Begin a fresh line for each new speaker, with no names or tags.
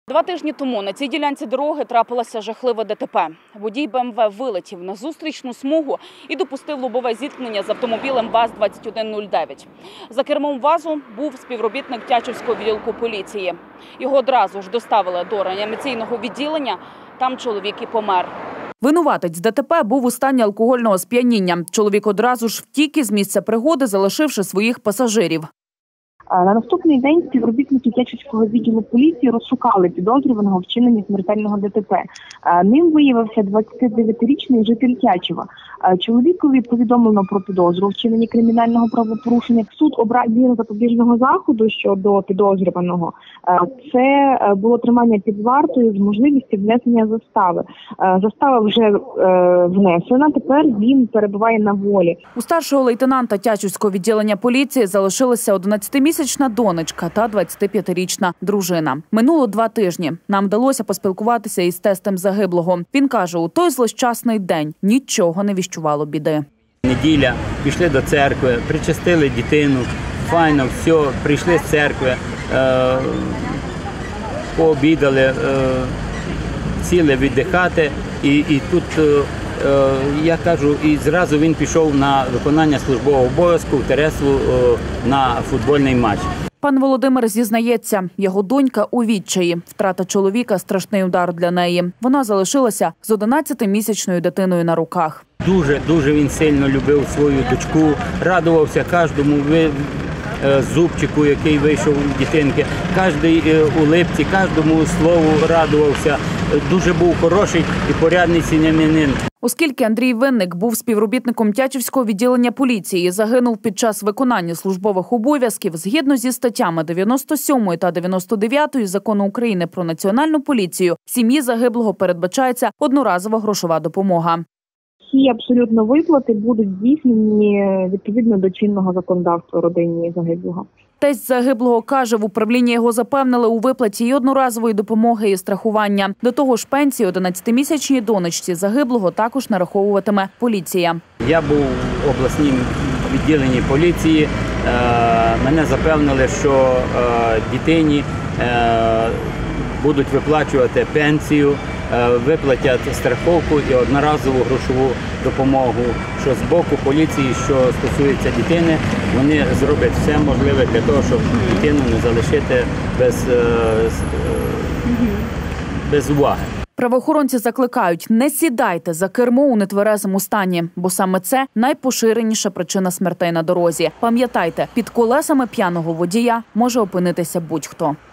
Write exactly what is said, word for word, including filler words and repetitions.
Два тижні тому на цій ділянці дороги трапилося жахливе ДТП. Водій БМВ вилетів на зустрічну смугу і допустив лобове зіткнення з автомобілем ВАЗ двадцять один нуль дев'ять. За кермом ВАЗу був співробітник Тячівського відділку поліції. Його одразу ж доставили до реанімаційного відділення. Там чоловік і помер.
Винуватець ДТП був у стані алкогольного сп'яніння. Чоловік одразу ж втік із місця пригоди, залишивши своїх пасажирів.
На наступний день співробітники Тячівського відділу поліції розшукали підозрюваного в вчиненні смертельного ДТП. Ним виявився двадцятидев'ятирічний житель Тячева. Чоловікові повідомлено про підозру в вчиненні кримінального правопорушення. Суд обрав міру запобіжного заходу щодо підозрюваного. Це було тримання під вартою з можливістю внесення застави. Застава вже внесена, тепер він перебуває на волі.
У старшого лейтенанта Тячівського відділення поліції залишилася одинадцятимісячна донечка та двадцятип'ятирічна дружина. Минуло два тижні. Нам вдалося поспілкуватися із тестем загиблого. Він каже, у той злощасний день нічого не віщувало біди.
Неділя, пішли до церкви, причастили дитину, файно, все, прийшли з церкви, е, пообідали, е, сіли віддихати. І, і тут, е, я кажу, і зразу він пішов на виконання службового обов'язку в Тереслу е, на футбольний матч.
Пан Володимир зізнається, його донька у відчаї. Втрата чоловіка – страшний удар для неї. Вона залишилася з одинадцятимісячною дитиною на руках.
Дуже, дуже він сильно любив свою дочку, радувався кожному зубчику, який вийшов у дитинки, кожній улипці, кожному слову радувався. Дуже був хороший і порядний сім'янин.
Оскільки Андрій Винник був співробітником Тячівського відділення поліції і загинув під час виконання службових обов'язків, згідно зі статтями дев'яносто сьомою та дев'яносто дев'ятою Закону України про Національну поліцію, сім'ї загиблого передбачається одноразова грошова допомога.
Всі абсолютно виплати будуть здійснені відповідно до чинного законодавства родині загиблого.
Тесть загиблого каже, в управлінні його запевнили у виплаті і одноразової допомоги, і страхування. До того ж, пенсії одинадцятимісячній донечці загиблого також нараховуватиме поліція.
Я був в обласному відділенні поліції. Мене запевнили, що дитині будуть виплачувати пенсію, виплатять страховку і одноразову грошову допомогу. Що з боку поліції, що стосується дитини, вони зроблять все можливе для того, щоб дитину не залишити без, без уваги.
Правоохоронці закликають, не сідайте за кермо у нетверезому стані, бо саме це найпоширеніша причина смертей на дорозі. Пам'ятайте, під колесами п'яного водія може опинитися будь-хто.